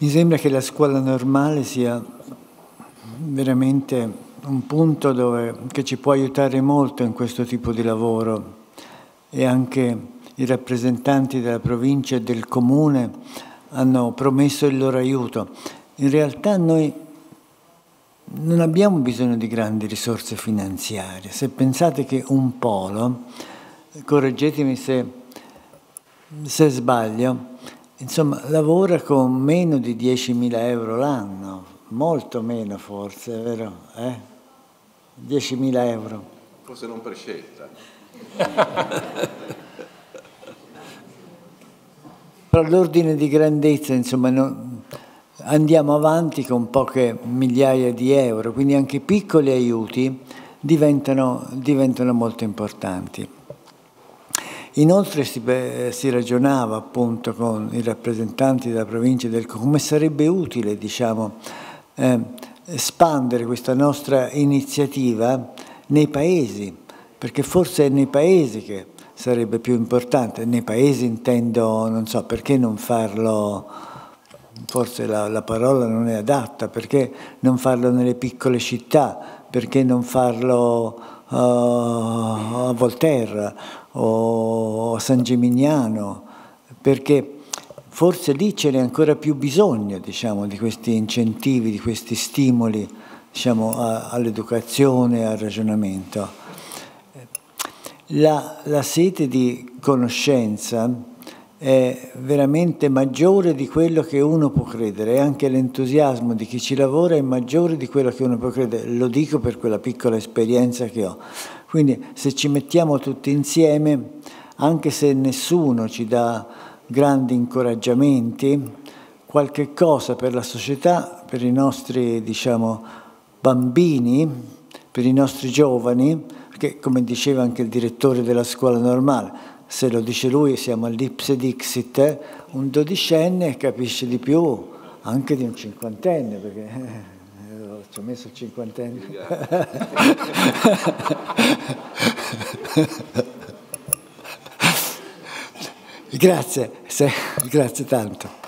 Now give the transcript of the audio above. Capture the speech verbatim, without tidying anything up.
Mi sembra che la scuola normale sia veramente un punto dove, che ci può aiutare molto in questo tipo di lavoro, e anche i rappresentanti della provincia e del comune hanno promesso il loro aiuto. In realtà noi non abbiamo bisogno di grandi risorse finanziarie. Se pensate che un polo, correggetemi se, se sbaglio, insomma, lavora con meno di diecimila euro l'anno, molto meno forse, vero? Eh? diecimila euro. Forse non per scelta. Però l'ordine di grandezza, insomma, no, andiamo avanti con poche migliaia di euro, quindi anche piccoli aiuti diventano, diventano molto importanti. Inoltre si, beh, si ragionava appunto con i rappresentanti della provincia del come sarebbe utile, diciamo, eh, espandere questa nostra iniziativa nei paesi, perché forse è nei paesi che sarebbe più importante. Nei paesi intendo, non so, perché non farlo, forse la, la parola non è adatta, perché non farlo nelle piccole città, perché non farlo uh, a Volterra o a San Gimignano, perché forse lì ce n'è ancora più bisogno, diciamo, di questi incentivi, di questi stimoli, diciamo, all'educazione, al ragionamento. La, la sete di conoscenza è veramente maggiore di quello che uno può credere, e anche l'entusiasmo di chi ci lavora è maggiore di quello che uno può credere, lo dico per quella piccola esperienza che ho. Quindi se ci mettiamo tutti insieme, anche se nessuno ci dà grandi incoraggiamenti, qualche cosa per la società, per i nostri, diciamo, bambini, per i nostri giovani, perché come diceva anche il direttore della scuola normale, se lo dice lui siamo all'ipse dixit, eh? Un dodicenne capisce di più anche di un cinquantenne, perché eh, ci ho messo il cinquantenne. Grazie, grazie tanto.